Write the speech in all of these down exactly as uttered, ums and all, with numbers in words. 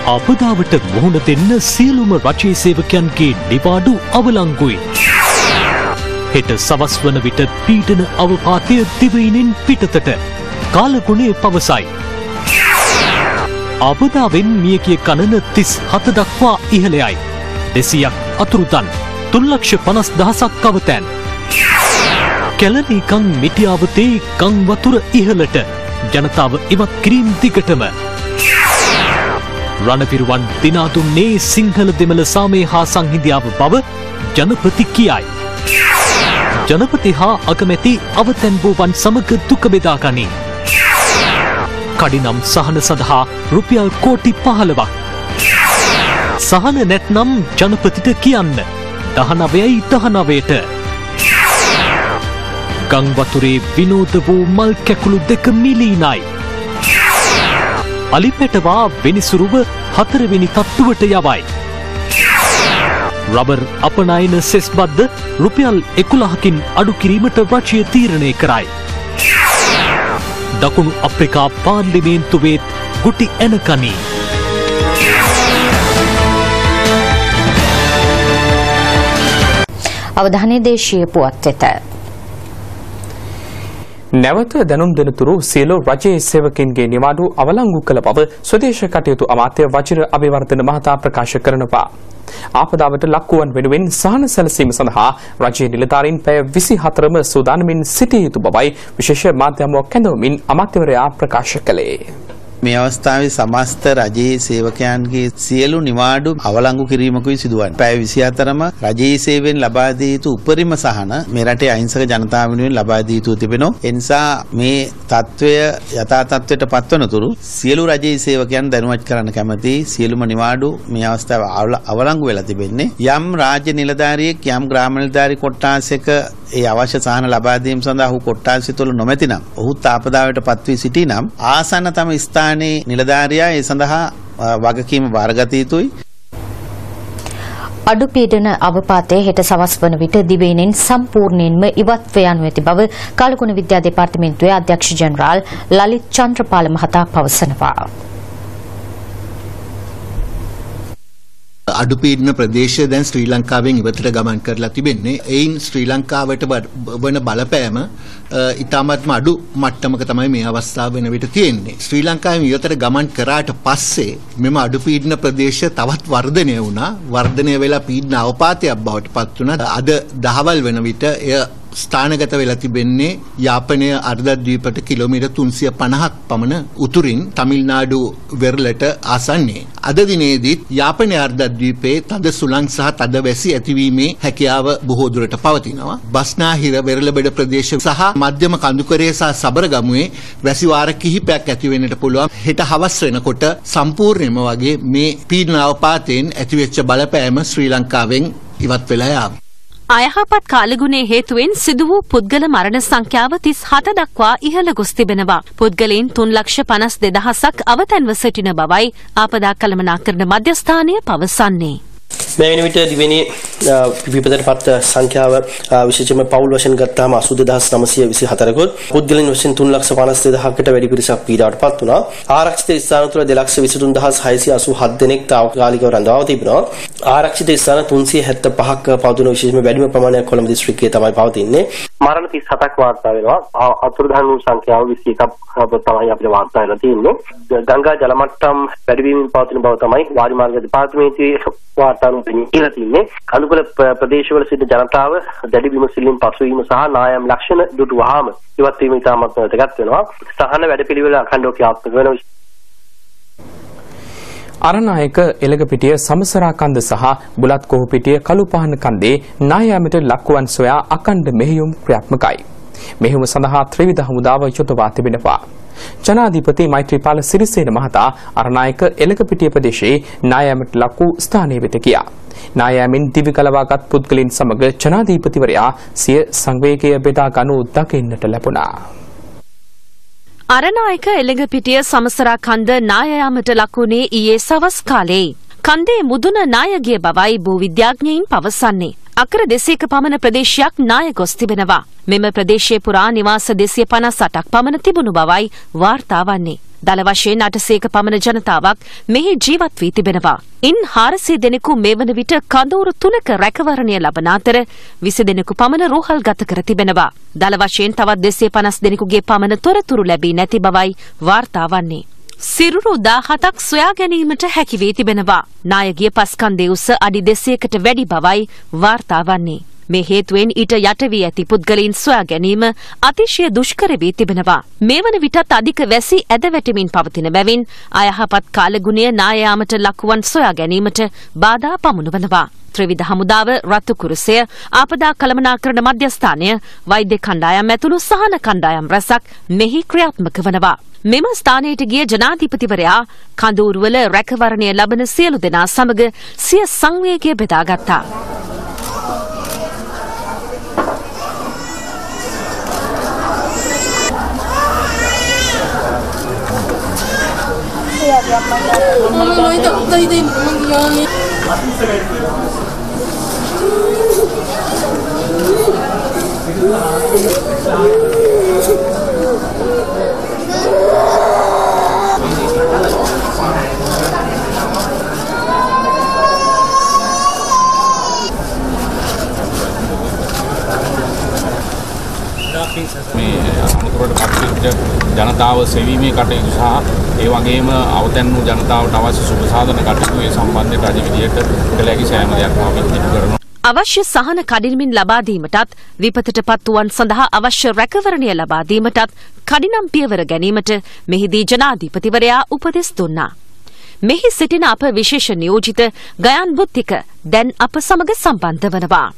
අපදාවට මුහුණ දෙන්න සියලුම රජයේ සේවකයන්ගේ නිවාඩු අවලංගුයි. හෙට සවස් වන විට පීඩන අවපාතය දිවයිනෙන් පිටතට කාලගුණය පවසයි. අපදාවෙන් මියගිය ගණන තිස් හත දක්වා ඉහළයයි. දෙසියක් අතුරුදන් තුන් ලක්ෂ පනස් දහසක් අවතැන්. කැලණි ගම් මිටියාවතේ ගම් වතුර ඉහළට ජනතාව ඉවත් කිරීම දිගටම. රණවිරුවන් දිනා දුන්නේ සිංහල දෙමළ සාමය හා සංහිඳියාව බව ජනපති කියයි. ජනපති හා අගමැති අවතැන්වූවන් සමග දුක බෙදා ගනී. කඩිනම් සහන සඳහා රුපියල් කෝටි පහළොවක්. සහන නැත්නම් ජනපතිට කියන්න දහනවයයි දහනවයට. ගං වතුරේ විනෝද වූ මල් කැකුළු දෙක මිලීනයි. අලිපැටවා වෙනිසුරුව හතරවෙනි තත්ත්වයට යවයි. රබර් අපනයන සෙස් බද්ද රුපියල් එකොළහකින් අඩු කිරීමට රජය තීරණය කරයි. දකුණු අප්‍රිකා පාර්ලිමේන්තුවේත් ගුටි ඇනකනී. අවධානය දේශීය පුවත් වෙත. නැවත දැනුම් දෙනතුරු සියලු රජයේ සේවකයන්ගේ නිවාඩු අවලංගු කළ බව ස්වදේශ කටයුතු අමාත්‍ය වජිර අබේවර්ධන මහතා ප්‍රකාශ කරනවා. ආපදාවට ලක්වුවන් වෙනුවෙන් සහන සැලසීම සඳහා රජයේ නිලධාරීන් පැය විසිහතරම සූදානමින් සිටිය යුතු බවයි විශේෂ මාධ්‍යමක් කැඳවමින් අමාත්‍යවරයා ප්‍රකාශ කළේ. මේ අවස්ථාවේ සමස්ත රජයේ සේවකයන්ගේ සියලු නිවාඩු අවලංගු කිරීමකුයි සිදුවන්නේ. පැය විසිහතරම රජයේ සේවයෙන් ලබා දිය යුතු උපරිම සහන මේ රටේ අහිංසක ජනතාව වෙනුවෙන් ලබා දිය යුතු තිබෙනවා. ඒ නිසා මේ තත්වය යථා තත්වයට පත්වනතුරු සියලු රජයේ සේවකයන් දැනුවත් කරන්න කැමැති සියලුම නිවාඩු මේ අවස්ථාවේ අවලංගු වෙලා තිබෙන්නේ. යම් රාජ්‍ය නිලධාරියෙක් යම් ග්‍රාම නිලධාරී කොට්ටාසයක ඒ අවශ්‍ය සහන ලබා දීම සඳහා ඔහු කොට්ටාසය තුළ නොමැතිනම් ඔහු තාපදාවට පත් වී සිටිනම් ආසන්න තම ස්ථානයේ නිලධාරියා ඒ සඳහා වගකීම බාරගත යුතුයි. අඩු පීඩන අවපාතය හෙට සවස් වන විට දිවයිනෙන් සම්පූර්ණයෙන්ම ඉවත්ව යනු ඇති බව කාලගුණ විද්‍යා දෙපාර්තමේන්තුවේ අධ්‍යක්ෂ ජෙනරාල් ලලිත් චන්ද්‍රපාල මහතා පවසනවා. අඩුපීඩන ප්‍රදේශය දැන් ශ්‍රී ලංකාවෙන් ඉවතට ගමන් කරලා තිබෙන්නේ. එයින් ශ්‍රී ලංකාවට වන බලපෑම ඉතාමත්ම අඩු මට්ටමක තමයි මේ අවස්ථාව වෙන විට තියෙන්නේ. ශ්‍රී ලංකාවෙන් ඉවතට ගමන් කරාට පස්සේ මෙම අඩුපීඩන ප්‍රදේශ තවත් වර්ධනය වුණා. වර්ධනය වෙලා පීඩන අවපාතයක් බවට පත් වුණා. අද දහවල් වෙන විට එය ස්ථානගත වෙලා තිබෙන්නේ යාපනය අර්ධද්වීපයට කිලෝමීටර් තුන්සිය පනහක් පමණ උතුරින් තමිල්නාඩු වෙරළට ආසන්නයේ. අද දිනේදීත් යාපනය අර්ධද්වීපයේ තද සුළං සහ තද වැසි ඇතිවීමේ හැකියාව බොහෝ දුරට පවතිනවා. බස්නාහිර වෙරළබෙඩ ප්‍රදේශ සහ මධ්‍යම කඳුකරේ සහ සබරගමුවේ වැසි වාර කිහිපයක් ඇති වෙන්නට පුළුවන්. හෙට හවස් වෙනකොට සම්පූර්ණයෙන්ම වගේ මේ පීඩන අවපාතයෙන් ඇතිවෙච්ච බලපෑම ශ්‍රී ලංකාවෙන් ඉවත් වෙලා යාවි. අයහපත් කාලගුණයේ හේතුවෙන් සිදු වූ පුද්ගල මරණ සංඛ්‍යාව තිස් හත දක්වා ඉහළ ගොස් තිබෙනවා. පුද්ගලයන් තුන් ලක්ෂ පනස් දෙදහසක් අවතැන්ව සිටින බවයි ආපදා කළමනාකරණ මධ්‍යස්ථානය පවසන්නේ. මේ වෙන විට දිවෙනි විපතට පත් සංඛ්‍යාව විශේෂයෙන්ම පෞල් වශයෙන් ගත්තාම අසූ දෙදහස් නවසිය විසිහතරකුත් පුද්ගලයන් වශයෙන් තුන් ලක්ෂ පනස් දෙදහසකට වැඩි පිරිසක් පීඩාවට පත් වුණා. ආරක්ෂිත ස්ථාන තුළ දෙලක්ෂ විසිතුන් දහස් හයසිය අසූ හත් දෙනෙක් තාවකාලිකව රඳවා තිබෙනවා. ආරක්ෂිත ස්ථාන තුන්සිය හැත්තෑ පහක් පවතින විශේෂයෙන්ම වැඩිම ප්‍රමාණයක් කොළඹ දිස්ත්‍රික්කයේ තමයි පවතින්නේ. මරණ තිස් හතක් වාර්තා වෙනවා. අතුරුදහන් වූ සංඛ්‍යාව විසි එකක් තමයි අපිට වාර්තා වෙලා තියෙන්නේ. ගංගා ජල මට්ටම් වැඩි වීමෙන් පවතින බව තමයි වාරි මාර්ග දෙපාර්තමේන්තුවේ වාර්තානුව කියලා තියෙන්නේ. කඳුකල ප්‍රදේශවල සිටින ජනතාව දැඩි විමසිල්ලෙන් පසුවීම සහ නායම් ලක්ෂණ දුටු වහාම ඉවත් වීම ඉතාමත් වැදගත් වෙනවා. සහන වැඩපිළිවෙල අඛණ්ඩව ක්‍රියාත්මක වෙනවා. අරනායක එලගපිටිය සමසරා කන්ද සහ බුලත් කොහුපිටිය කළුපහන කන්දේ නායාමට ලක්වන් සොයා අඛණ්ඩ මෙහෙයුම් ක්‍රියාත්මකයි. මෙහෙයුම සඳහා ත්‍රිවිධ හමුදාව යොදවා තිබෙනවා. ජනාධිපති මෛත්‍රීපාල සිරිසේන මහතා අරනායක එලගපිටිය ප්‍රදේශයේ නායාමට ලක් වූ ස්ථානයේ වෙත ගියා. නායාමෙන් දිවි ගලවාගත් පුද්ගලයන් සමග ජනාධිපතිවරයා සිය සංවේගය බෙදා ගනු දකින්නට ලැබුණා. අරනායක එළඟපිටිය සමසරා කන්ද නායයාමට ලකුණේ ඊයේ සවස් කාලේ. කන්දේ මුදුන නායගිය බවයි භූවිද්‍යාඥයින් පවසන්නේ. අකර දෙසීක පමණ ප්‍රදේශයක් නාය ගොස් තිබෙනවා. මෙම ප්‍රදේශයේ පුරා නිවාස දෙසිය පනස් අටක් පමණ තිබුණු බවයි වාර්තා වන්නේ. දල වශයෙන් අටසීයක පමණ ජනතාවක් මෙහි ජීවත් වී තිබෙනවා. ඉන් හාරසිය දෙනෙකු මේ වන විට කඳවුරු තුනක රැකවරණය ලබන අතර විසි දෙනෙකු පමණ රෝහල් ගත කර තිබෙනවා. දල වශයෙන් තවත් දෙසිය පනස් දෙනෙකුගේ පමණ තොරතුරු ලැබී නැති බවයි වාර්තා වන්නේ. සිරුරු දාහතක් සොයා ගැනීමට හැකි වී තිබෙනවා. නායකගේ පස්කන්දේ උස අඩි දෙසීයකට වැඩි බවයි වාර්තා වන්නේ. මේ හේතුවෙන් ඊට යට වී ඇති පුද්ගලයන් සොයා ගැනීම අතිශය දුෂ්කර වී තිබෙනවා. මේ වන විටත් අධික වැසි ඇද වැටෙමින් පවතින බැවින් අයහපත් කාලගුණය නායාමට ලකුවන් සොයා ගැනීමට බාධා පමුණුවනවා. ත්‍රිවිධ හමුදාව, රතු කුරුසය, ආපදා කළමනාකරණ මධ්‍යස්ථානය, වෛද්‍ය කණ්ඩායම් ඇතුළු සහන කණ්ඩායම් රැසක් මෙහි ක්‍රියාත්මක වනවා. මෙම ස්ථානයට ගිය ජනාධිපතිවරයා කඳවුරුවල රැකවරණය ලබන සියලු දෙනා සමග සිය සංවේගය බෙදාගත්තා. මේ අනුතරට පක්ෂ ජනතාව සෙවීමේ කටයුතු සහ ඒ වගේම අවතැන් වූ ජනතාවට අවශ්‍ය සුබ සාධන කටයුතු ඒ සම්බන්ධයෙන් රජ විදියට කළ හැකි සෑම දෙයක්ම අපි ඉටු කරනවා. අවශ්‍ය සහන කඩිනමින් ලබා දීමටත් විපතට පත් වූවන් සඳහා අවශ්‍ය රැකවරණය ලබා දීමටත් කඩිනම් පියවර ගැනීමට මෙහිදී ජනාධිපතිවරයා උපදෙස් දුන්නා. මෙහි සිටින අප විශේෂ නියෝජිත ගයන් බුද්ධික දැන් අප සමග සම්බන්ධ වනවා.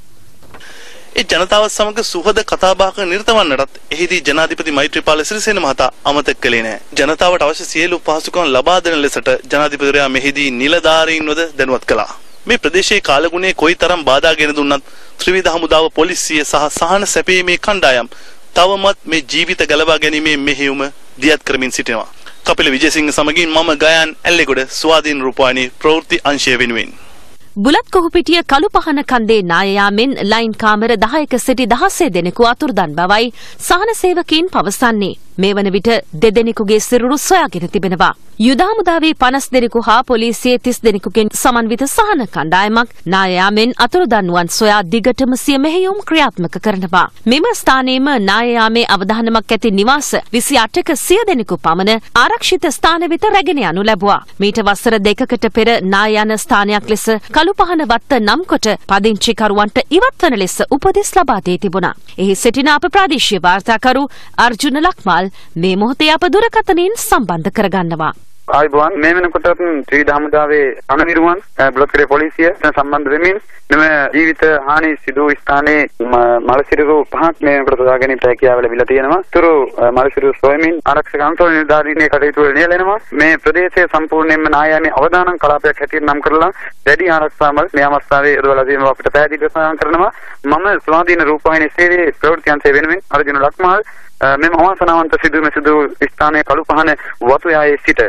ඒ ජනතාව සමග සුහද කතාබහක නිරත වන්නටත් එහිදී ජනාධිපති මෛත්‍රීපාල සිරිසේන මහතා අමතක කළේ නැහැ. ජනතාවට අවශ්‍ය සියලු පහසුකම් ලබා දෙන ලෙසට ජනාධිපතිවරයා මෙහිදී නිලධාරීන්වද දැනුවත් කළා. මේ ප්‍රදේශයේ කාලගුණයේ කොයිතරම් බාධා ගෙන දුන්නත් ත්‍රිවිධ හමුදාව, පොලිසිය සහ සහන සැපීමේ කණ්ඩායම් තවමත් මේ ජීවිත ගලවා ගැනීමේ මෙහෙයුම දියත් කරමින් සිටිනවා. කපිල විජේසිංහ සමගින් මම ගයන් ඇල්ලේගොඩ ස්වාධීන රූපවාහිනී ප්‍රවෘත්ති අංශය වෙනුවෙන්. බුලත් කොහුපිටිය කළුපහන කන්දේ නායයාමෙන් ලයින් කාමර දහයක සිටි දහසේ දෙනෙකු අතුරුදන් බවයි සහන සේවකයින් පවසන්නේ. මේ වන විට දෙදෙනෙකුගේ සිරුරු සොයාගෙන තිබෙනවා. යුද හමුදාවේ පනස් දෙනෙකු හා පොලිසියේ තිස් දෙනෙකුගෙන් සමන්විත සහන කණ්ඩායමක් නායයාමෙන් අතුරුදන් වන් සොයා දිගටම සිය මෙහෙයුම් ක්‍රියාත්මක කරනවා. මෙම ස්ථානයේම නායයාමේ අවධානමක් ඇති නිවාස විසි අටක සිය දෙනෙකු පමණ ආරක්ෂිත ස්ථාන වෙත රැගෙන යනු ලැබුවා. මීට වසර දෙකකට පෙර නායයන ස්ථානයක් ලෙස කළුපහන වත්ත නම් කොට පදිංචිකරුවන්ට ඉවත්වන ලෙස උපදෙස් ලබා දී තිබුණා. එහි සිටින අප ප්‍රාදේශීය වාර්තාකරු අර්ජුන ලක්මල් මේ මොහොතේ අප දුරකථනයෙන් සම්බන්ධ කරගන්නවා. ආයිබෝන් මේ වෙනකොට ත්‍රිවිධ හමුදාවේ අනුමිරුවන් බ්ලොක්කරේ පොලිසිය සම්බන්ධ වෙමින් මෙම ජීවිත හානි සිදු වූ ස්ථානයේ මලසිරුරු පහක් මේ වෙනකොට සොයා ගැනීමට හැකියාව ලැබිලා තියෙනවා. තුරු මලසිරුරු සොයමින් ආරක්ෂක අන්තෝල නිලධාරීන්ගේ කටයුතු වල නියැලෙනවා. මේ ප්‍රදේශයේ සම්පූර්ණයෙන්ම නායයාමේ අවදානම් කලාපයක් හැටියට නම් කරලා දැඩි ආරක්ෂාවල් මේ අවස්ථාවේ යොදවලා තියෙනවා අපිට පැහැදිලිව සඳහන් කරනවා. මම ස්වාධීන රූපවාහිනී සේවයේ ප්‍රවෘත්ති අංශය වෙනුවෙන් අර්ජුන ලක්මාල් මෙම අවාසනාවන්ත සිදුවීම සිදු ස්ථානයේ කළුපහන වතුයායේ සිට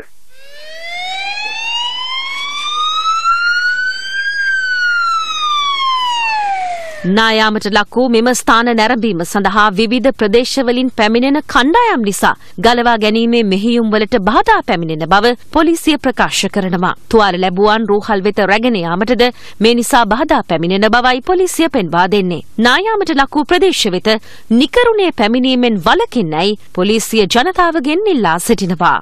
නායාමට ලක් වූ මෙම ස්ථාන නැරඹීම සඳහා විවිධ ප්‍රදේශවලින් පැමිණෙන කණ්ඩායම් නිසා ගලවා ගැනීමේ මෙහෙයුම්වලට බාධා පැමිණෙන බව පොලිසිය ප්‍රකාශ කරනවා. තුවාල ලැබුවන් රෝහල් වෙත රැගෙන යාමටද මේ නිසා බාධා පැමිණෙන බවයි පොලිසිය පෙන්වා දෙන්නේ. නායාමට ලක් වූ ප්‍රදේශ වෙත නිකරුණේ පැමිණීමෙන් වළකින්නයි පොලිසිය ජනතාවගෙන් ඉල්ලා සිටිනවා.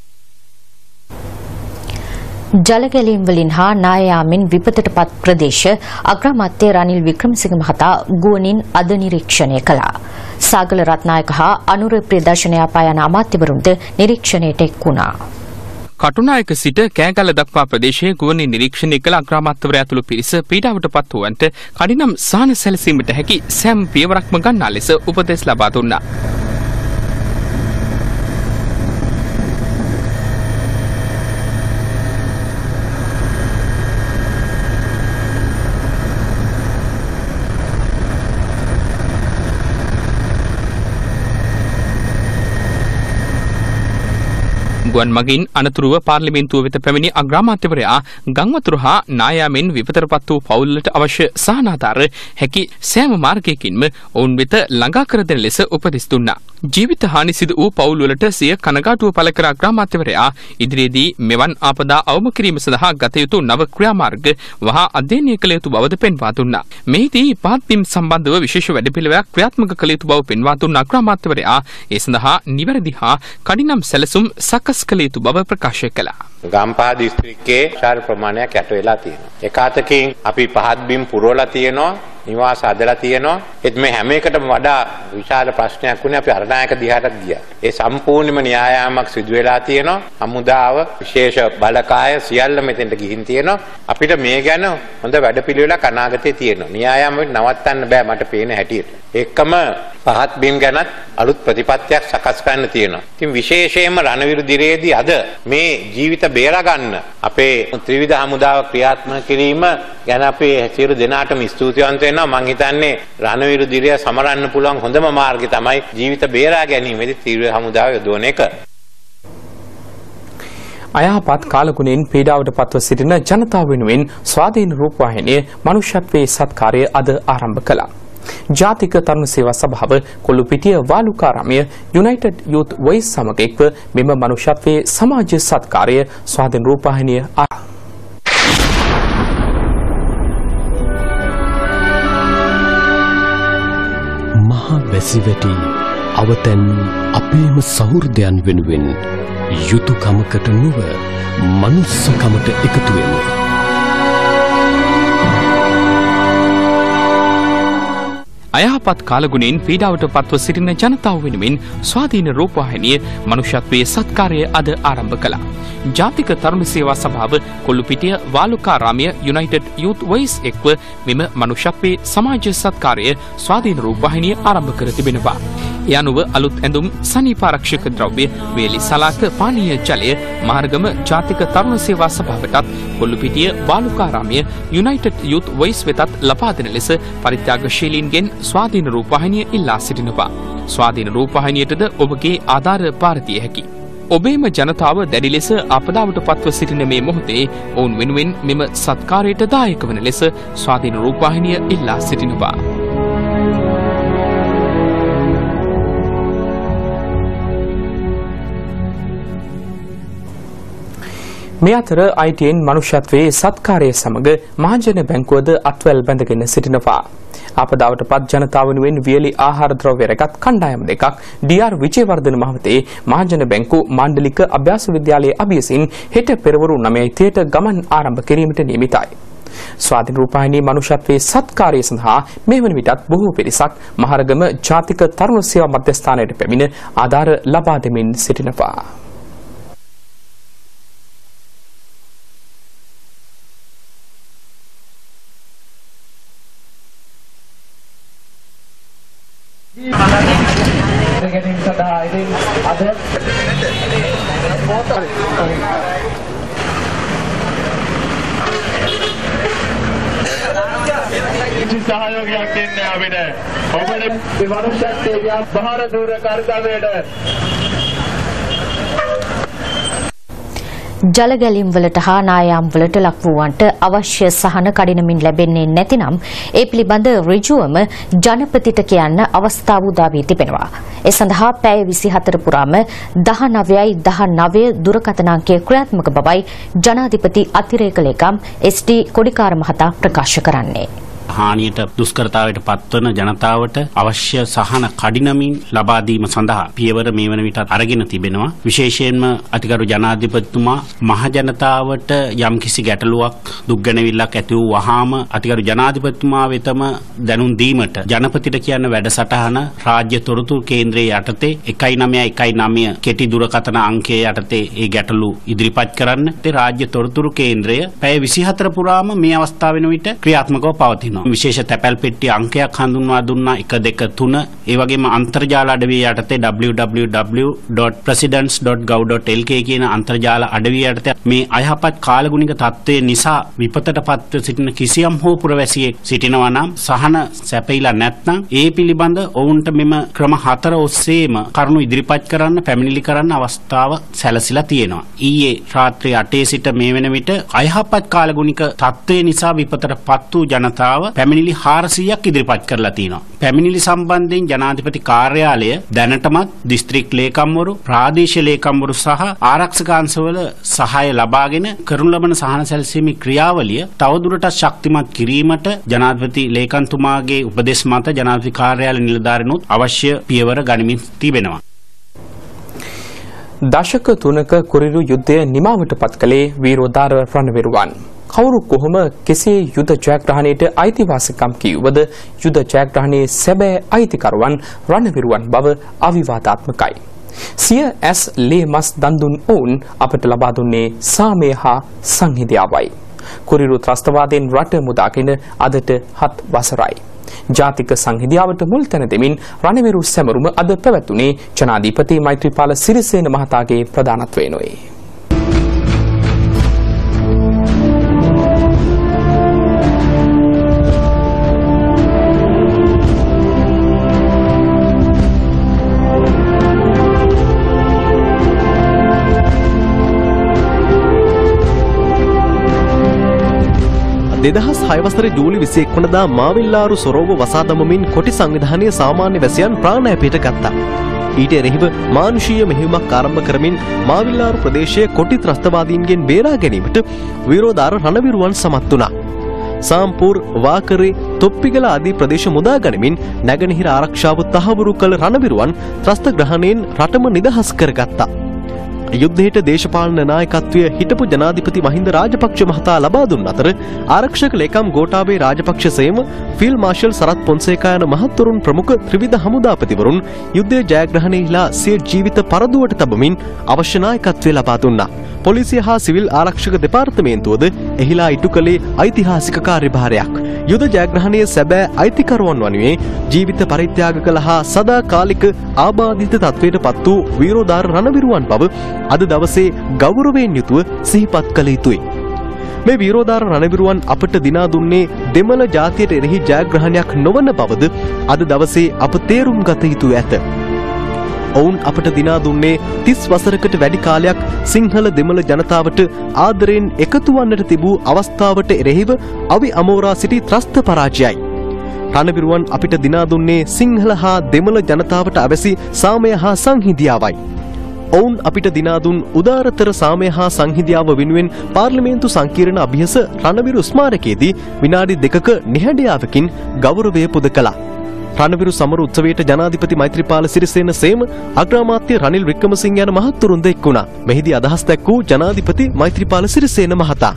ජලගැලීම් වලින් හා නායයාමෙන් විපතටපත් ප්‍රදේශ අග්‍රාමාත්‍ය රනිල් වික්‍රමසිංහ මහතා ගුවනින් අද නිරීක්ෂණය කළා. සාගල රත්නායක හා අනුර ප්‍රදර්ශනය පායන අමාත්‍යවරුන්ද නිරීක්ෂණයට එක් වුණා. කටුනායක සිට කෑගල්ල දක්වා ප්‍රදේශයේ ගුවනින් නිරීක්ෂණය කළ අග්‍රාමාත්‍යවරයා ඇතුළු පිරිස පීඩාවට පත් වූවන්ට කඩිනම් සහන සැලසීමට හැකි සෑම පියවරක්ම ගන්නා ලෙස උපදෙස් ලබා දුන්නා. ගුවන් මගින් අනතුරුව පාර්ලිමේන්තුව වෙත පැමිණි අග්‍රාමාත්‍යවරයා ගංවතුර හා නායාමෙන් විපතටපත් වූ පවුල්වලට අවශ්‍ය සහනාධාර හැකි සෑම මාර්ගයකින්ම ඔවුන් වෙත ළඟා කර දෙන ලෙස උපදෙස් දුන්නා. ජීවිත හානි සිදු වූ පවුල්වලට සිය කනගාටුව පළ කර අග්‍රාමාත්‍යවරයා ඉදිරියේදී මෙවන් ආපදා අවම කිරීම සඳහා ගත යුතු නව ක්‍රියාමාර්ග වහා අධ්‍යයනය කළ යුතු බවද පෙන්වා දුන්නා. මෙහිදී පහත් බිම් සම්බන්ධව විශේෂ වැඩපිළිවෙලක් ක්‍රියාත්මක කළ යුතු බව පෙන්වා දුන්න අග්‍රාමාත්‍යවරයා ඒ සඳහා නිවැරදි හා කඩිනම් සැලසුම් සකස් කළ යුතු බව ප්‍රකාශ කළා. ගම්පහ දිස්ත්‍රික්කයේ විශාල ප්‍රමාණයක් යට වෙලා තියෙනවා. එක අතකින් අපි පහත් බිම් පුරවලා තියෙනවා, නිවාස හදලා තියෙනවා. ඒත් මේ හැම එකටම වඩා විශාල ප්‍රශ්නයක් වුණේ අපි අරණායක දිහාටත් ගියා. ඒ සම්පූර්ණයෙන්ම න්‍යායාමක් සිදු වෙලා තියෙනවා. හමුදාව විශේෂ බලකාය සියල්ල මෙතෙන්ට ගිහින් තියෙනවා. අපිට මේ ගැන හොඳ වැඩපිළිවෙලක් අනාගතේ තියෙනවා. න්‍යායාම නවත්තන්න බෑ මට පේන හැටියට. ඒකම පහත් බිම් ගැනත් අලුත් ප්‍රතිපත්තියක් සකස් කරන්න තියෙනවා. ඉතින් විශේෂයෙන්ම රණවිරු දිරේදී අද මේ ජීවිත බේරා ගන්න අපේ ත්‍රිවිධ හමුදාව ක්‍රියාත්මක කිරීම ගැන අපි සියලු දෙනාටම ස්තුතිවන්ත වෙනවා. මම හිතන්නේ රණවිරු දිරය සමරන්න පුළුවන් හොඳම මාර්ගය තමයි ජීවිත බේරා ගැනීමේදී ත්‍රිවිධ හමුදාව යොදවන එක. අයහපත් කාලගුණයෙන් පීඩාවට පත්ව සිටින ජනතාව වෙනුවෙන් ස්වාධීන රූපවාහිනිය මනුෂ්‍යත්වයේ සත්කාරය අද ආරම්භ කළා. ජාතික තරුණ සේවා සභාව Kollupitiya Walukaramaya united youth voice සමග එක්ව මෙම මනුෂ්‍යත්වයේ සමාජ සත්කාරය ස්වාධීන රූපවාහිනිය මහා වැසිවැටි අවතැන් අපේම සහෘදයන් වෙනුවෙන් යුතුයකමකට නොව මනුස්සකමට එකතු වෙමු. අයහපත් කාලගුණයෙන් පීඩාවට පත්ව සිටින ජනතාව වෙනුවෙන් ස්වාධීන රූපවාහිනිය මනුෂ්‍යත්වයේ සත්කාරය අද ආරම්භ කළා. ජාතික තරුණ සේවා සභාව Kollupitiya Walukaramaya united youth voice එක්ව මෙම මනුෂ්‍යත්වයේ සමාජ සත්කාරය ස්වාධීන රූපවාහිනිය ආරම්භ කර තිබෙනවා. ඒ අනුව අලුත් ඇඳුම්, සනීපාරක්ෂක ද්‍රව්‍ය, වේලි සලාක, පානීය ජලය මහරගම ජාතික තරුණ සේවා සභාවටත් Kollupitiya Walukaramaya united youth voice වෙතත් ලබා දෙන ලෙස පරිත්‍යාගශීලීන්ගෙන් ස්වාධීන රූපවාහිනිය ඉල්ලා සිටිනවා. ස්වාධීන රූපවාහිනියටද ඔබගේ ආධාර පාරතිය හැකි. ඔබේම ජනතාව දැඩි ලෙස අපදාවට පත්ව සිටින මේ මොහොතේ ඔවුන් වෙනුවෙන් මෙම සත්කාරයට දායක වන ලෙස ස්වාධීන රූපවාහිනිය ඉල්ලා සිටිනවා. මේ අතර I T N මනුෂ්‍යත්වයේ සත්කාරය සමග මහජන බැංකුවද අත්වැල් බැඳගෙන සිටිනවා. ආපදාවට පත් ජනතාව වෙනුවෙන් වියලි ආහාර ද්‍රව්‍ය රැගත් කණ්ඩායම දෙකක් ඩී ආර් විජේවර්ධන මහවතේ මහජන බැංකු මාණ්ඩලික අභ්‍යාස විද්‍යාලයේ අභියසින් හෙට පෙරවරු නවය තිහට ගමන් ආරම්භ කිරීමට නියමිතයි. ස්වාධීන රූපවාහිනී මනුෂ්‍යත්වයේ සත්කාරය සඳහා මේ වන විටත් බොහෝ පිරිසක් මහරගම ජාතික තරුණ සේවා මධ්‍යස්ථානයට පැමිණ ආධාර ලබා දෙමින් සිටිනවා. ගැනීම සඳහා ඉතින් අද කිසි සහයෝගයක් දෙන්නේ අපිට. ඔබට මේ මනුෂ්‍යත්වයේ බාහිර දුර කාර්යවලට ජල ගැලීම් වලට හා නායාම් වලට ලක් වූවන්ට අවශ්‍ය සහන කඩිනමින් ලැබෙන්නේ නැතිනම් ඒ පිළිබඳ ඍජුවම ජනපතිට කියන්න අවස්ථාව උදා වී තිබෙනවා. ඒ සඳහා පැය විසිහතර පුරාම දහනවයයි දහනවය දුරකථන අංකය ක්‍රියාත්මක බවයි ජනාධිපති අතිරේක ලේකම් එස් ඩී කොඩිකාර මහතා ප්‍රකාශ කරන්නේ. හානියට දුෂ්කරතාවයට පත්වන ජනතාවට අවශ්‍ය සහන කඩිනමින් ලබා දීම සඳහා පියවර මේ වන විට අරගෙන තිබෙනවා. විශේෂයෙන්ම අතිගරු ජනාධිපතිතුමා මහ ජනතාවට යම්කිසි ගැටලුවක් දුක්ගැනවිල්ලක් ඇති වූ වහාම අතිගරු ජනාධිපතිතුමා වෙතම දැනුම් දීමට ජනපතිට කියන වැඩසටහන රාජ්‍ය තොරතුරු කේන්ද්‍රයේ යටතේ එකයි නවය එකයි නවය කෙටි දුරකථන අංකය යටතේ ඒ ගැටලු ඉදිරිපත් කරන්න. ඒ රාජ්‍ය තොරතුරු කේන්ද්‍රය පැය විසිහතර පුරාම මේ අවස්ථාව වෙන විට ක්‍රියාත්මකව පවතිනවා. තියෙනවා. විශේෂ තැපැල් පෙට්ටිය අංකයක් හඳුන්වා දුන්නා එක දෙක තුන. ඒ වගේම අන්තර්ජාල අඩවිය යටතේ double-u double-u double-u dot presidents dot gov dot l k කියන අන්තර්ජාල අඩවිය යටතේ මේ අයහපත් කාලගුණික තත්ත්වය නිසා විපතටපත් සිටින කිසියම් හෝ පුරවැසියෙක් සිටිනවා නම් සහන සැපයීලා නැත්නම් ඒ පිළිබඳ ඔවුන්ට මෙම ක්‍රම හතර ඔස්සේම කරුණු ඉදිරිපත් කරන්න පැමිණිලි කරන්න අවස්ථාව සැලසිලා තියෙනවා. ඊයේ රාත්‍රී අටේ සිට මේ වෙන විට අයහපත් කාලගුණික තත්ත්වය නිසා විපතටපත් වූ ජනතාව පැමිණිලි හාරසීයක් ඉදිරිපත් කරලා තියෙනවා. පැමිණිලි සම්බන්ධයෙන් ජනාධිපති කාර්යාලය දැනටමත් දිස්ත්‍රික් ලේකම්වරු, ප්‍රාදේශීය ලේකම්වරු සහ ආරක්ෂක අංශවල සහාය ලබාගෙන කරනු ලබන සහන සැලසීමේ ක්‍රියාවලිය තවදුරටත් ශක්තිමත් කිරීමට ජනාධිපති ලේකම්තුමාගේ උපදෙස් මත ජනාධිපති කාර්යාලය නිලධාරීනුත් අවශ්‍ය පියවර ගනිමින් තිබෙනවා. දශක තුනක කුරිරු යුද්ධය නිමාවට පත් කළේ වීරෝදාර රණවිරුවන්. කවුරු කොහොම කෙසේ යුද ජයග්‍රහණයට අයිතිවාසිකම් කිව්වද යුද ජයග්‍රහණයේ සැබෑ අයිතිකරුවන් රණවිරුවන් බව අවිවාදාත්මකයි. සිය ඇස් ලේ මස් දන් දුන් ඔවුන් අපට ලබා දුන්නේ සාමය හා සංහිඳියාවයි. කුරිරු ත්‍රස්තවාදයෙන් රට මුදාගෙන අදට හත් වසරයි. ජාතික සංහිඳියාවට මුල් තැන දෙමින් රණවිරු සැමරුම අද පැවැතුනේ ජනාධිපති මෛත්‍රීපාල සිරිසේන මහතාගේ ප්‍රධානත්වයෙනුයි. දෙදහස් හය වසරේ ජූලි විසි එක් වනදා මාවිල්ලාරු සොරෝව වසා දමමින් කොටි සංවිධානයේ සාමාන්‍ය වැසියන් ප්‍රාණය පිට ගත්තා. ඊට එරෙහිව මානුෂීය මෙහෙයුමක් ආරම්භ කරමින් මාවිල්ලාරු ප්‍රදේශයේ කොටි ත්‍රස්තවාදීන්ගෙන් බේරා ගැනීමට වීරෝදාර රණවිරුවන් සමත් වුණා. සාම්පූර්, වාකරේ, තොප්පිගල ආදී ප්‍රදේශ මුදා ගනිමින් නැගෙනහිර ආරක්ෂාව තහවුරු කළ රණවිරුවන් ත්‍රස්තග්‍රහණයෙන් රටම නිදහස් කරගත්තා. යුද්ධයට දේශපාලන නායකත්වය හිටපු ජනාධිපති මහින්ද රාජපක්ෂ මහතා ලබා දුන් අතර ආරක්ෂක ලේකම් ගෝඨාභය රාජපක්ෂ සේම ෆීල්ඩ් මාර්ෂල් සරත් පොන්සේකා යන මහත්වරුන් ප්‍රමුඛ ත්‍රිවිධ හමුදාපතිවරුන් යුද්ධයේ ජයග්‍රහණයේලා සිය ජීවිත පරදුවට තබමින් අවශ්‍ය නායකත්වය ලබා දුන්නා. පොලිසිය හා සිවිල් ආරක්ෂක දෙපාර්තමේන්තුවද එහිලා ඉටු කළේ ඓතිහාසික කාර්යභාරයක්. යුද ජයග්‍රහණයේ සැබෑ අයිතිකරුවන් වනුයේ ජීවිත පරිත්‍යාග කළ හා සදාකාලික ආබාධිත තත්වයට පත් වූ වීරෝදාර රණවිරුවන් බව අද දවසේ ගෞරවයෙන් යුතුව සිහිපත් කළ යුතුයි. මේ වීරෝදාර රණවිරුවන් අපට දිනා දුන්නේ දෙමළ ජාතියට එරෙහි ජයග්‍රහණයක් නොවන බවද අද දවසේ අප තේරුම් ගත යුතු ඇත. ඔවුන් අපට දිනා දුන්නේ තිස් වසරකට වැඩි කාලයක් සිංහල දෙමළ ජනතාවට ආදරයෙන් එකතු වන්නට තිබූ අවස්ථාවට එරෙහිව අවි අමෝරා සිටි ත්‍රස්ත පරාජයයි. රණවිරුවන් අපිට දිනා දුන්නේ සිංහල හා දෙමළ ජනතාවට අවැසි සාමය හා සංහිඳියාවයි. ඔවුන් අපිට දිනා දුන් උදාරතර සාමය හා සංහිඳියාව වෙනුවෙන් පාර්ලිමේන්තු සංකීර්ණ අභියස රණවිරු ස්මාරකයේදී විනාඩි දෙකක නිහඬයාවකින් ගෞරවය පුද කළා. රණවිරු සමරු උත්සවයට ජනාධිපති මෛත්‍රීපාල සිරිසේන සේම අග්‍රාමාත්‍ය රනිල් වික්‍රමසිංහ යන මහත්වරුන් ද එක් වුණා. මෙහිදී අදහස් දැක්වූ ජනාධිපති මෛත්‍රීපාල සිරිසේන මහතා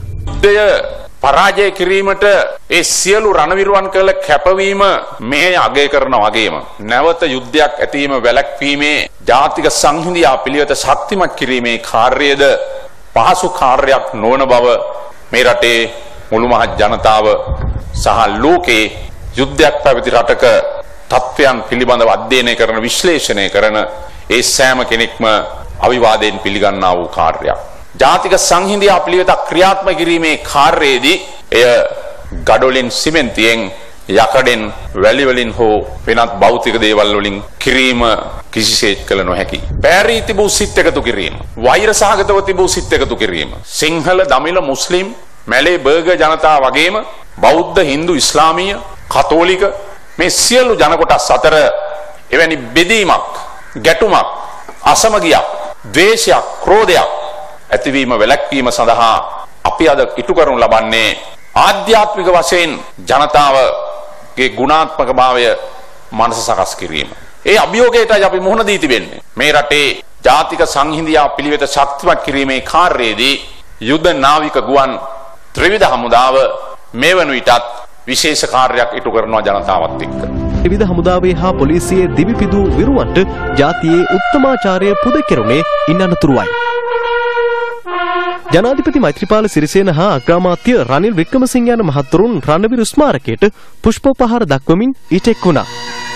පරාජය කිරීමට ඒ සියලු රණවිරුවන් කළ කැපවීම මේ අගය කරන වගේම නැවත යුද්ධයක් ඇතිවීම වැළැක්වීමේ ජාතික සංහිඳියා පිළිවෙත ශක්තිමත් කිරීමේ කාර්යයද පහසු කාර්යයක් නොවන බව මේ රටේ මුළු මහත් ජනතාව සහ ලෝකේ යුද්ධයක් පැවති රටක තත්ත්වයන් පිළිබඳව අධ්‍යයනය කරන විශ්ලේෂණය කරන ඒ සෑම කෙනෙක්ම අවිවාදයෙන් පිළිගන්නා වූ කාර්යයක්. ජාතික සංහිඳියා පිළිවෙත ක්‍රියාත්මක කිරීමේ කාර්යයේදී එය ගඩොලින් සිමෙන්තියෙන් යකඩෙන් වැලි වලින් හෝ වෙනත් භෞතික දේවල් වලින් කිරීම කිසිසේත් කළ නොහැකි. පෑරී තිබූ සිත් එකතු කිරීම, වෛර සහගතව තිබූ සිත් එකතු කිරීම, සිංහල, දමිළ, මුස්ලිම්, මැලේ, බර්ගර් ජනතාව වගේම බෞද්ධ, හින්දු, ඉස්ලාමීය, කතෝලික මේ සියලු ජන කොටස් අතර එවැනි බෙදීමක්, ගැටුමක්, අසමගියක්, ද්වේෂයක්, ක්‍රෝධයක් ඇතිවීම වැළැක්වීම සඳහා අපි අද ඉටු කරනු ලබන්නේ ආධ්‍යාත්මික වශයෙන් ජනතාවගේ ගුණාත්මක භාවය මනස සකස් කිරීම. ඒ අභියෝගයටයි අපි මුහුණ දී තිබෙන්නේ. මේ රටේ ජාතික සංහිඳියා පිළිවෙත ශක්තිමත් කිරීමේ කාර්යයේදී යුද නාවික ගුවන් ත්‍රිවිධ හමුදාව මේ වන විටත් විශේෂ කාර්යයක් ඉටු කරනවා ජනතාවත් එක්ක. ත්‍රිවිධ හමුදාවේ හා පොලිසියේ දිවිපිදූ විරුවන්ට ජාතියේ උත්තමාචාරය පුද කෙරුණේ ඉන් අනතුරුවයි. ජනාධිපති මෛත්‍රීපාල සිරිසේන හා අග්‍රාමාත්‍ය රනිල් වික්‍රමසිංහ යන මහතුරුන් රණවිරු ස්මාරකයට පුෂ්පෝපහාර දක්වමින් ඊට එක් වුණා.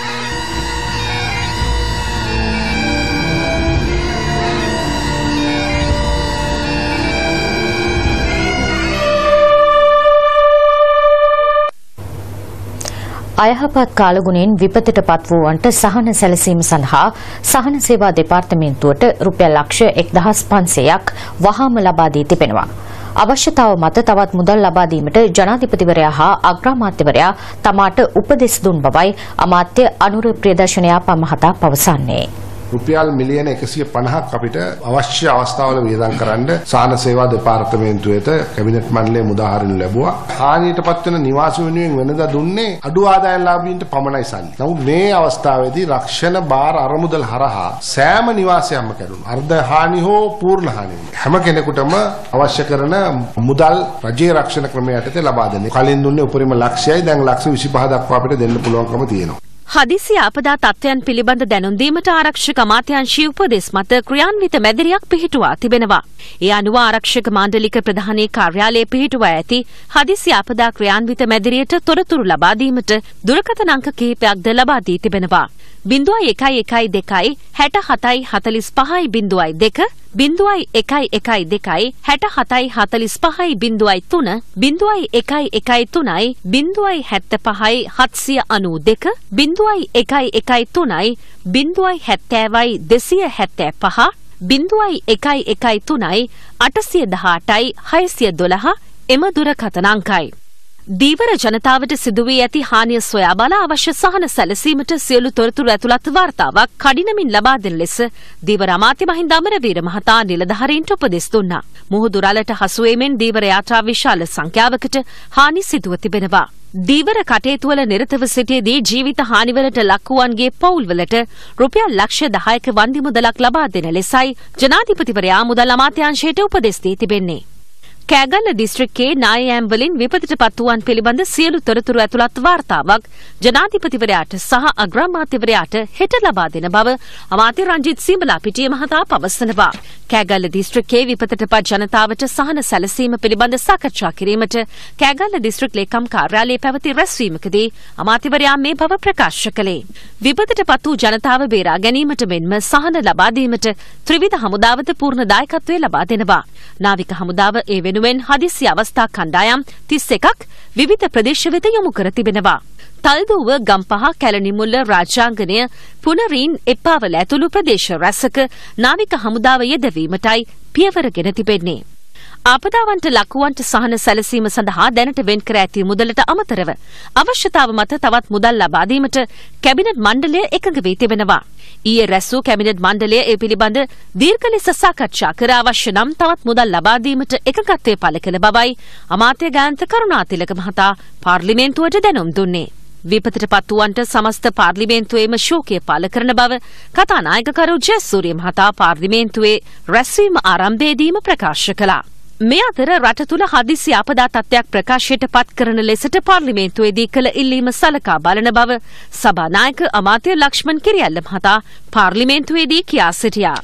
අයහපත් කාලගුණයෙන් විපතට පත් වූවන්ට සහන සැලසීම සඳහා සහන සේවා දෙපාර්තමේන්තුවට රුපියල් ලක්ෂ එක්දහස් පන්සියයක් වහාම ලබා දී තිබෙනවා. අවශ්‍යතාව මත තවත් මුදල් ලබා දීමට ජනාධිපතිවරයා හා අග්‍රාමාත්‍යවරයා තමාට උපදෙස් දුන් බවයි අමාත්‍ය අනුර ප්‍රියදර්ශනයාපා මහතා පවසන්නේ. රුපියල් මිලියන එකසිය පනහක් අපිට අවශ්‍ය අවස්ථාවල වියදම් කරන්න සාන සේවා දෙපාර්තමේන්තුවේට කැබිනට් මණ්ඩලයේ මුදාහරිනු ලැබුවා. හානියටපත් වෙන නිවාස වෙනුවෙන් වෙනදා දුන්නේ අඩු ආදායම්ලාභීන්ට පමණයි සල්ලි. නමුත් මේ අවස්ථාවේදී රක්ෂණ බාර අරමුදල් හරහා සෑම නිවාසයක්ම කැඩුණා. අර්ධ හානි හෝ පූර්ණ හානි හැම කෙනෙකුටම අවශ්‍ය කරන මුදල් රජයේ රක්ෂණ ක්‍රමය යටතේ ලබා දෙන්නේ. කලින් දුන්නේ උපරිම ලක්ෂයයි දැන් ලක්ෂ විසිපහ දක්වා අපිට දෙන්න පුළුවන්කම තියෙනවා. හදිසි ආපදා තත්ත්වයන් පිළිබඳ දැනුම් දීමට ආරක්ෂක අමාත්‍යාංශයේ උපදෙස් මත ක්‍රියාන්විත මැදිරියක් පිහිටුවා තිබෙනවා. ඒ අනුව ආරක්ෂක මාණ්ඩලික ප්‍රධානී කාර්යාලයේ පිහිටුවා ඇති හදිසි ආපදා ක්‍රියාන්විත මැදිරියට තොරතුරු ලබා දීමට දුරකථන අංක කිහිපයක්ද ලබා දී තිබෙනවා. බිංදුවයි එකයි එකයි දෙකයි හැට හතයි හතලිස් පහයි බිංදුවයි දෙක බිංදුවයි එකයි එකයි දෙකයි හැට හතයි හතලිස් පහයි බිංදුවයි තුන බිංදුවයි එකයි එකයි තුනයි බිංදුවයි හැත්තෑ පහයි හත්සිය අනූ දෙක බිංදුවයි එකයි එකයි තුනයි බිංදුවයි හැත්තෑවයි දෙසිය හැත්තෑ පහ බිංදුවයි එකයි එකයි තුනයි අටසිය දහඅටයි හයසිය දොළහ එම දුරකථන අංකයි. දීවර ජනතාවට සිදුවී ඇති හානිය සොයා බලා අවශ්‍ය සහන සැලසීමට සියලු තොරතුරු ඇතුළත් වාර්තාවක් කඩිනමින් ලබා දෙන ලෙස දීවර අමාත්‍ය මහින්ද අමරවීර මහතා නිලධාරීන්ට උපදෙස් දුන්නා. මුහුදු රළට හසුවීමෙන් දීවර යාත්‍රා විශාල සංඛ්‍යාවකට හානි සිදුව තිබෙනවා. දීවර කටයුතුවල නිරතව සිටියේදී ජීවිත හානිවලට ලක්වුවන්ගේ පවුල්වලට රුපියල් ලක්ෂ දහයක වන්දි මුදලක් ලබා දෙන ලෙසයි ජනාධිපතිවරයා මුදල් අමාත්‍යාංශයට උපදෙස් දී තිබෙන්නේ. කෑගල්ල දිස්ත්‍රික්කයේ නායෑම් වලින් විපතට පත් වූවන් පිළිබඳ සියලු තොරතුරු ඇතුළත් වාර්තාවක් ජනාධිපතිවරයාට සහ අග්‍රාමාත්‍යවරයාට හෙට ලබා දෙන බව අමාත්‍ය රංජිත් සිඹලාපිටිය මහතා පවසනවා. කෑගල්ල දිස්ත්‍රික්කයේ විපතට පත් ජනතාවට සහන සැලසීම පිළිබඳ සාකච්ඡා කිරීමට කෑගල්ල දිස්ත්‍රික් ලේකම් කාර්යාලයේ පැවති රැස්වීමකදී අමාත්‍යවරයා මේ බව ප්‍රකාශ කළේ. විපතට පත් වූ ජනතාව බේරා ගැනීමට මෙන්ම සහන ලබා දීමට ත්‍රිවිධ හමුදාවද පූර්ණ දායකත්වය ලබා දෙනවා. නාවික හමුදාව ඒ වෙනුවෙන් හදිසි අවස්ථා කණ්ඩායම් තිස් එකක් විවිධ ප්‍රදේශ වෙත යොමු කර තිබෙනවා. තල්දුව ගම්පහ කැලණිමුල්ල රාජාංගනය පුනරීන් එප්පාවල ඇතුළු ප්‍රදේශ රැසක නාවික හමුදාව යෙදවීමටයි පියවරගෙන තිබෙන්නේ. ආපදාවන්ට ලකුවන්ට සහන සැලසීම සඳහා දැනට වෙන් කර ඇති මුදලට අමතරව අවශ්‍යතාව මත තවත් මුදල් ලබා දීමට කැබිනට් මණ්ඩලය එකඟ වී තිබෙනවා. ඊයේ රැස් වූ කැබිනට් මණ්ඩලය ඒ පිළිබඳ දීර්ඝ ලෙස සාකච්ඡා කර අවශ්‍ය නම් තවත් මුදල් ලබා දීමට එකඟත්වය පළ කළ බවයි අමාත්‍ය ගායන්ත කරුණාතිලක මහතා පාර්ලිමේන්තුවට දැනුම් දුන්නේ. විපතට පත් වූවන්ට සමස්ත පාර්ලිමේන්තුවේම ශෝකය පළ කරන බව කතානායකකරු ජයසූරිය මහතා පාර්ලිමේන්තුවේ රැස්වීම ආරම්භයේදීම ප්‍රකාශ කළා. මේ අතර රට තුළ හදිසි ආපදා තත්ත්වයක් ප්‍රකාශයට පත් කරන ලෙසට පාර්ලිමේන්තුවේදී කළ ඉල්ලීම සලකා බලන බව සභානායක අමාත්‍ය ලක්ෂ්මන් කිරියල්ල මහතා පාර්ලිමේන්තුවේදී කියා සිටියා.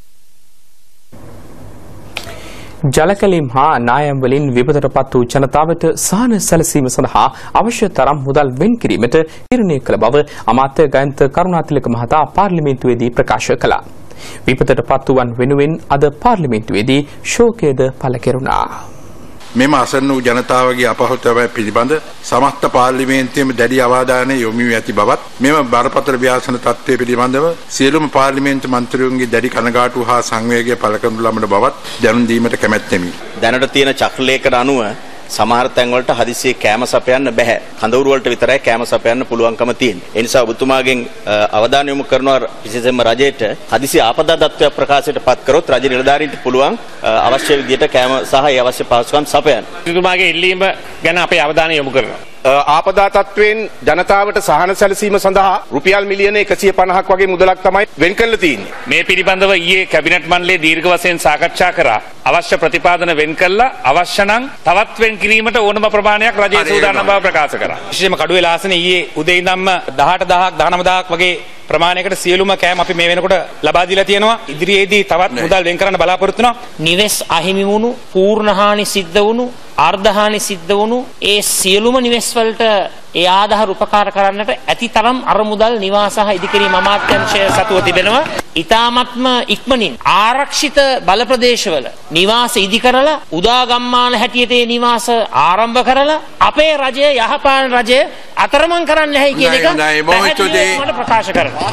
ජලකැලීම් හා නායම් වලින් විපතටපත් වූ ජනතාවට සහන සැලසීම සඳහා අවශ්‍ය තරම් මුදල් වෙන් කිරීමට තීරණය කළ බව අමාත්‍ය ගයන්ත කරුණාතිලක මහතා පාර්ලිමේන්තුවේදී ප්‍රකාශ කළා. විපතට පත් වූවන් වෙනුවෙන් අද පාර්ලිමේන්තුවේදී ශෝකයද පළ කෙරුණා. මෙම අසන්න වූ ජනතාවගේ අපහසුතාවය පිළිබඳ සමස්ත පාර්ලිමේන්තුවේම දැඩි අවධානය යොමු වී ඇති බවත් මෙම බරපතල ව්‍යාසන තත්ත්වය පිළිබඳව සියලුම පාර්ලිමේන්තු මන්ත්‍රීවරුන්ගේ දැඩි කනගාටුව හා සංවේගය පළ කරනු ලබන බවත් දැනුම් දීමට කැමැත්තෙමි. දැනට තියෙන චක්‍රලේඛන අනුව සමහර තැන්වලට හදිසියේ කෑම සපයන්න බෑ. කඳවුරු වලට විතරයි කෑම සපයන්න පුළුවන්කම තියෙන්නේ. ඒ නිසා ඔබතුමාගෙන් අවධානය යොමු කරනවා විශේෂයෙන්ම රජයට හදිසි ආපදා තත්ත්වයක් ප්‍රකාශයට පත් කරොත් රජ නිලධාරීන්ට පුළුවන් අවශ්‍ය විදියට කෑම සහ ඒ අවශ්‍ය පහසුකම් සපයන්න. ඔබතුමාගේ ඉල්ලීම ගැන අපේ අවධානය යොමු කරනවා. ආපදා තත්වයෙන් ජනතාවට සහන සැලසීම සඳහා රුපියල් මිලියන එකසිය පනහක් වගේ මුදලක් තමයි වෙන් කරලා තියෙන්නේ. මේ පිළිබඳව ඊයේ කැබිනට් මණ්ඩලයේ දීර්ඝ වශයෙන් සාකච්ඡා කරා. අවශ්‍ය ප්‍රතිපාදන වෙන් කළා අවශ්‍ය නම් තවත් වෙන් කිරීමට ඕනම ප්‍රමාණයක් රජයේ සූදානම් බව ප්‍රකාශ කරා. විශේෂයෙන්ම කඩුවේ ලාසනේ ඊයේ උදේ ඉඳන්ම දහඅට දහසක් දහනවය දහසක් වගේ ප්‍රමාණයකට සියලුම කෑම අපි මේ වෙනකොට ලබා දීලා තියෙනවා. ඉදිරියේදී තවත් මුදල් වෙන් කරන්න බලාපොරොත්තු වෙනවා. නිවෙස් අහිමි වුණු, පූර්ණ හානි සිද්ධ වුණු, අර්ධ හානි සිද්ධ වුණු ඒ සියලුම නිවෙස් වලට ඒ ආධාර උපකාර කරන්නට ඇති තරම් අරමුදල් නිවාස සහ ඉදිකිරීම අමාත්‍යාංශය සතුව තිබෙනවා. ඊ타මත්ම ඉක්මනින් ආරක්ෂිත බල ප්‍රදේශවල නිවාස ඉදි කරලා උදා ගම්මාන හැටියට ඒ නිවාස ආරම්භ කරලා අපේ රජය යහපාලන රජය අතරමං කරන්න නැහැ කියන එක පැහැදිලිවම ප්‍රකාශ කරනවා.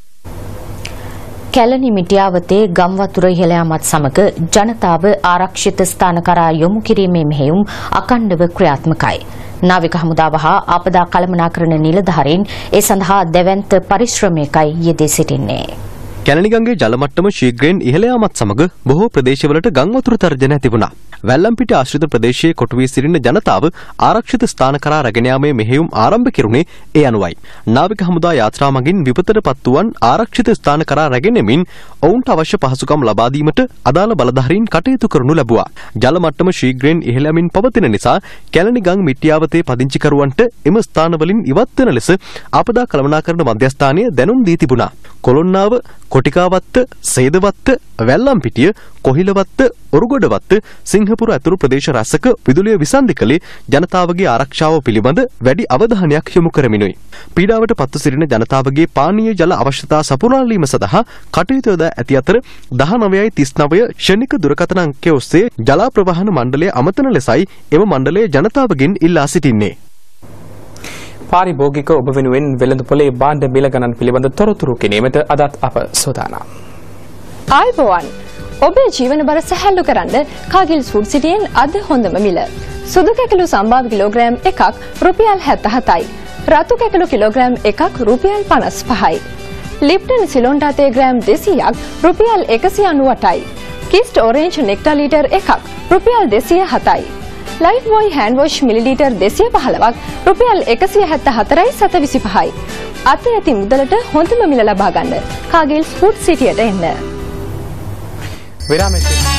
කැලණි මිටියාවතේ ගම්වතුර ඉහළ යාමත් සමග ජනතාව ආරක්ෂිත ස්ථාන කරා යොමු කිරීමේ මෙහෙයුම් අඛණ්ඩව ක්‍රියාත්මකයි. නාවික හමුදාව හා ආපදා කළමනාකරණ නිලධාරීන් ඒ සඳහා දැවැන්ත පරිශ්‍රමයකයි යෙදී සිටින්නේ. කැලණිගඟේ ජල මට්ටම ශීඝ්‍රයෙන් ඉහළ යාමත් සමග බොහෝ ප්‍රදේශවලට ගම් වතුර තර්ජන තිබුණා. වැල්ලම්පිට ආශ්‍රිත ප්‍රදේශයේ කොටු වී සිටින ජනතාව ආරක්ෂිත ස්ථාන කරා රැගෙන යාමේ මෙහෙයුම් ආරම්භ කෙරුණේ ඒ අනුවයි. නාවික හමුදා යාත්‍රා මගින් විපතට පත්වුවන් ආරක්ෂිත ස්ථාන කරා රැගෙන යමින් ඔවුන්ට අවශ්‍ය පහසුකම් ලබා දීමට අදාළ බලධාරීන් කටයුතු කරනු ලැබුවා. ජල මට්ටම ශීඝ්‍රයෙන් ඉහළ යමින් පවතින නිසා කැලණිගඟ මිටියාවතේ පදිංචිකරුවන්ට එම ස්ථානවලින් ඉවත් වෙන ලෙස ආපදා කළමනාකරණ මධ්‍යස්ථානය දැනුම් දී තිබුණා. කොළොන්නාව, කොටිකාවත්ත, සේදවත්ත, වැල්ලම්පිටිය, කොහිලවත්ත, ඔරුගොඩවත්ත, සිංහපුර ඇතුළු ප්‍රදේශ රැසක විදුලිය විසන්ධි කළේ ජනතාවගේ ආරක්ෂාව පිළිබඳ වැඩි අවධානයක් යොමු කරමිනුයි. පීඩාවට පත්ව සිටින ජනතාවගේ පානීය ජල අවශ්‍යතා සපුරාලීම සඳහා කටයුතු යොදා ඇති අතර දහනවයයි තිස් නවය ශනික දුරකථන අංකය ඔස්සේ ජල ප්‍රවාහන මණ්ඩලය අමතන ලෙසයි එම මණ්ඩලයේ ජනතාවගෙන් ඉල්ලා සිටින්නේ. පාරිභෝගික ඔබ වෙනුවෙන් වෙළඳ පොලේ භාණ්ඩ මිල ගණන් පිළිබඳ තොරතුරු කිනීමට අදත් අප සූදානම්. ආයුබෝවන් ඔබේ ජීවන බර සැහැල්ලු කරන්න කාගිල් ෆුඩ් සිටියෙන් අද හොඳම මිල. සුදු කැකළු සම්භාව කිලෝග්‍රෑම් එකක් රුපියල් හැත්තෑ හතයි. රතු කැකළු කිලෝග්‍රෑම් එකක් රුපියල් පනස් පහයි. ලිප්ටන් සිලොන් රතේ ග්‍රෑම් දෙසීයක් රුපියල් එකසිය අනූඅටයි. කිස්ට් ඔරේන්ජ් නෙක්ටා ලීටර් එකක් රුපියල් දෙසිය හතයි. Lifebuoy hand wash millilitre දෙසිය පහළොවක් රුපියල් එකසිය හැත්තෑ හතරයි සත විසිපහයි. අති ඇති මුදලට හොඳම මිල ලබා ගන්න කාගිල් ෆුඩ් සිටියට එන්න. විරාමයේ